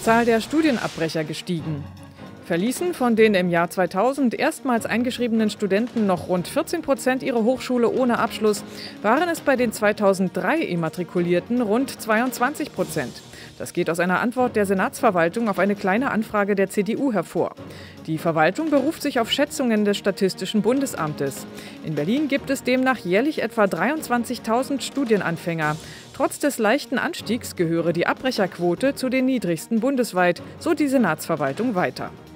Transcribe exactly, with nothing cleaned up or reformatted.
Zahl der Studienabbrecher gestiegen. Verließen von den im Jahr zweitausend erstmals eingeschriebenen Studenten noch rund vierzehn Prozent ihre Hochschule ohne Abschluss, waren es bei den zweitausenddrei Immatrikulierten rund zweiundzwanzig Prozent. Das geht aus einer Antwort der Senatsverwaltung auf eine kleine Anfrage der C D U hervor. Die Verwaltung beruft sich auf Schätzungen des Statistischen Bundesamtes. In Berlin gibt es demnach jährlich etwa dreiundzwanzigtausend Studienanfänger. Trotz des leichten Anstiegs gehöre die Abbrecherquote zu den niedrigsten bundesweit, so die Senatsverwaltung weiter.